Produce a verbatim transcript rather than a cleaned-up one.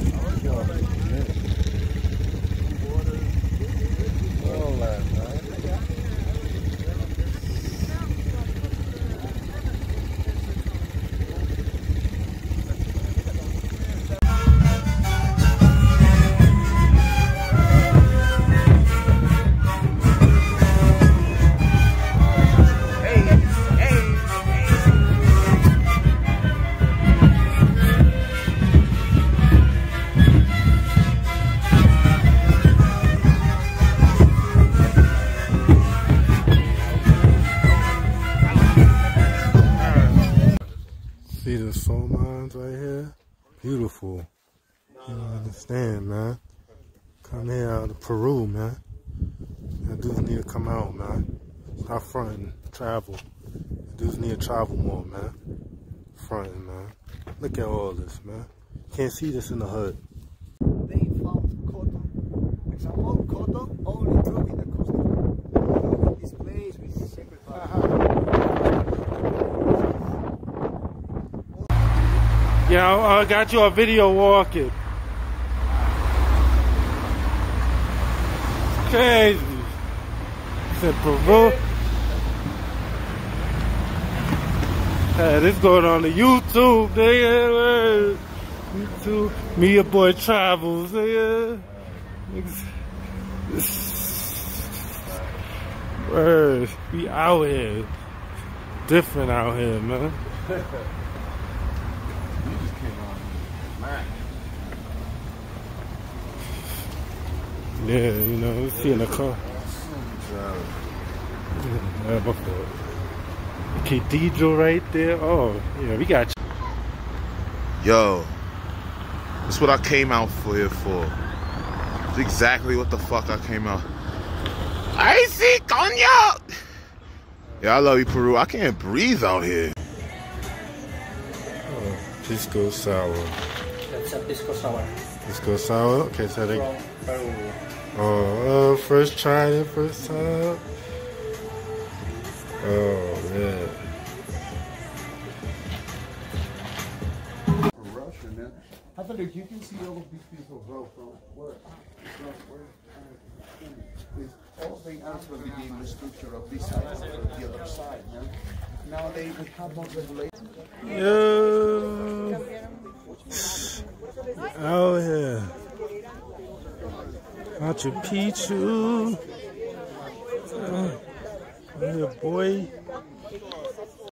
All that, man. See the soul mines right here? Beautiful. You don't understand, man. Come here out of Peru, man. That dudes need to come out, man. Stop fronting. Travel. Dudes need to travel more, man. Fronting, man. Look at all this, man. Can't see this in the hood. They found cotton. Example, cotton only grew in the coastal. This place with sacred Yeah, I, I got you a video walking. Crazy. Said Peru. Hey, this going on the YouTube, nigga. YouTube. Me, your boy Travels, nigga. Word. We out here. Different out here, man. Yeah, you know, we see in the car. Yeah, my fault. Cathedral right there. Oh, yeah, we got you. Yo, that's what I came out for here for. It's exactly what the fuck I came out. I see cognac. Yeah, I love you, Peru. I can't breathe out here. Oh, pisco sour. That's a pisco sour. Pisco sour? Okay, so they... From Peru. Oh, uh, first trying it, first time. Oh, man. Russian, man. I thought if you can see all of these people grow from where, from where, it's all they asked for became the structure of this side and the other side, man. Now they would have more regulation. Yo. Out here. Machu Picchu. Uh, yeah, boy.